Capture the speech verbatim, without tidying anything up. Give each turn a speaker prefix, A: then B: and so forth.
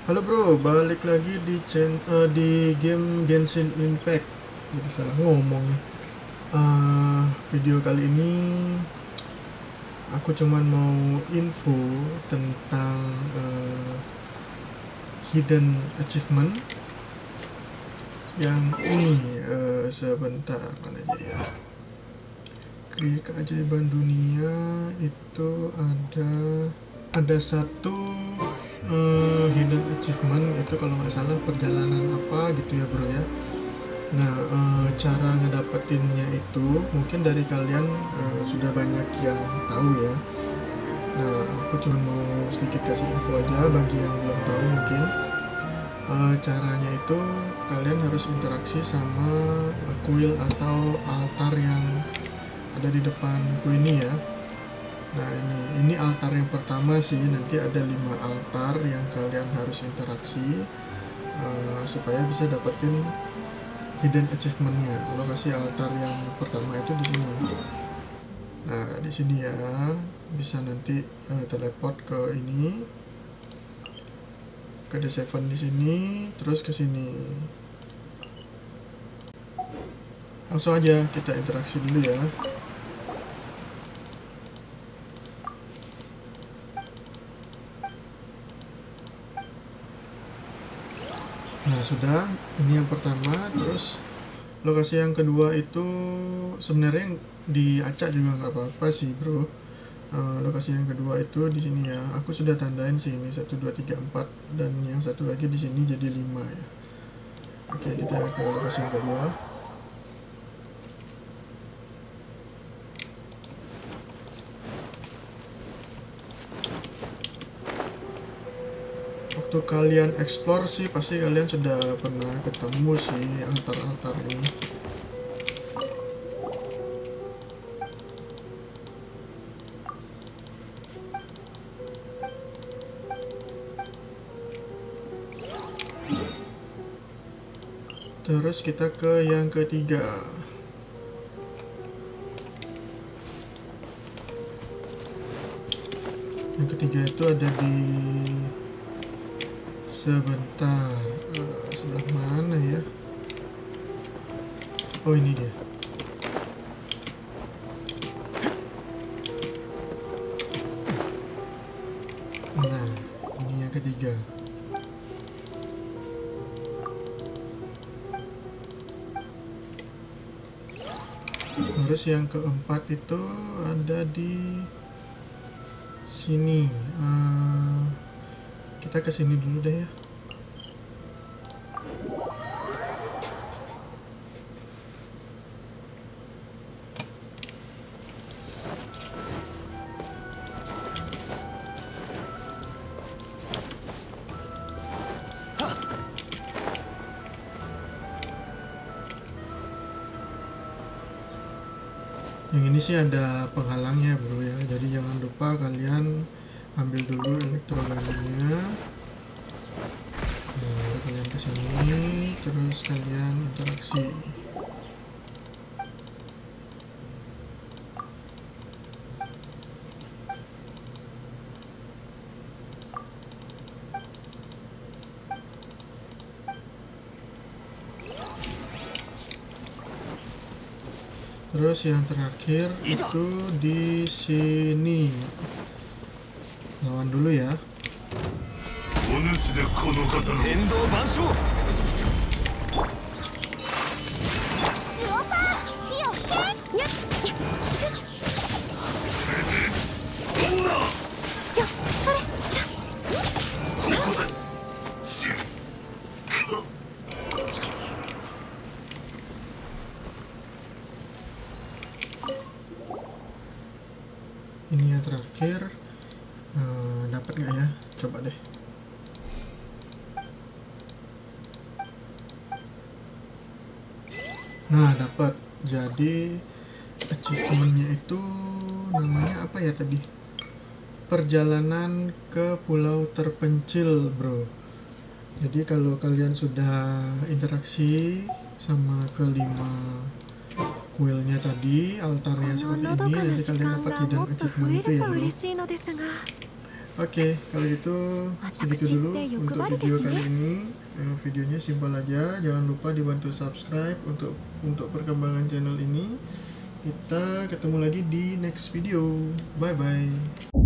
A: Halo bro, balik lagi di chen- eh, di game Genshin Impact. Jadi salah ngomong nih. Eh, video kali ini aku cuman mau info tentang eh, hidden achievement yang ini. Eh, sebentar, mana dia ya? Kri keajaiban dunia itu ada ada satu eh, hidden achievement itu kalau nggak salah perjalanan apa gitu ya bro ya. Nah, eh, cara ngedapetinnya itu mungkin dari kalian eh, sudah banyak yang tahu ya. Nah, aku cuma mau sedikit kasih info aja bagi yang belum tahu mungkin. Eh, caranya itu kalian harus interaksi sama eh, kuil atau altar yang ada di depanku ini ya. Nah, ini ini altar yang pertama sih. Nanti ada lima altar yang kalian harus interaksi eh, supaya bisa dapetin hidden achievementnya. Lokasi altar yang pertama itu di sini. Nah, di sini ya bisa nanti uh, teleport ke ini, ke D tujuh di sini, terus ke sini. Langsung aja kita interaksi dulu ya. Nah, sudah. Ini yang pertama. Terus lokasi yang kedua itu sebenarnya diacak juga nggak apa-apa sih bro. Uh, lokasi yang kedua itu di sini ya. Aku sudah tandain sih ini satu dua tiga empat dan yang satu lagi di sini jadi lima ya. Oke, kita ke lokasi yang kedua. Waktu kalian explore sih pasti kalian sudah pernah ketemu sih altar-altar ini. Terus kita ke yang ketiga. Yang ketiga itu ada di sebentar uh, sebelah mana ya? Oh, ini dia. Nah, ini yang ketiga. Terus yang keempat itu ada di sini. Uh, kita ke sini dulu deh ya. Yang ini sih ada penghalangnya bro ya, jadi jangan lupa kalian ambil dulu elektrogannya. Nah, kalian kesini terus kalian interaksi. Terus yang terakhir itu di sini. Lawan dulu ya. Ini yang terakhir. Uh, dapat nggak ya? Coba deh. Nah, dapat. Jadi achievementnya itu namanya apa ya tadi? Perjalanan ke pulau terpencil bro. Jadi kalau kalian sudah interaksi sama kelima kuilnya tadi, altarnya seperti ini, nanti kalian dapat hidden achievement itu ya bro. Oke, kalau gitu segitu dulu untuk video kali ini. Eh, videonya simpel aja, jangan lupa dibantu subscribe untuk untuk perkembangan channel ini. Kita ketemu lagi di next video. Bye bye.